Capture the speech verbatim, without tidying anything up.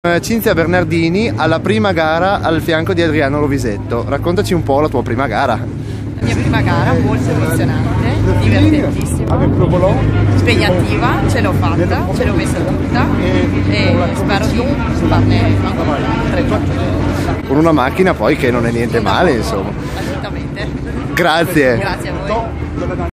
Cinzia Bernardini alla prima gara al fianco di Adriano Lovisetto. Raccontaci un po' la tua prima gara. La mia prima gara molto emozionante, divertentissima, impegnativa, ce l'ho fatta, ce l'ho messa tutta e spero di farne tre quattro. Con una macchina poi che non è niente male, insomma. Assolutamente. Grazie. Grazie a voi.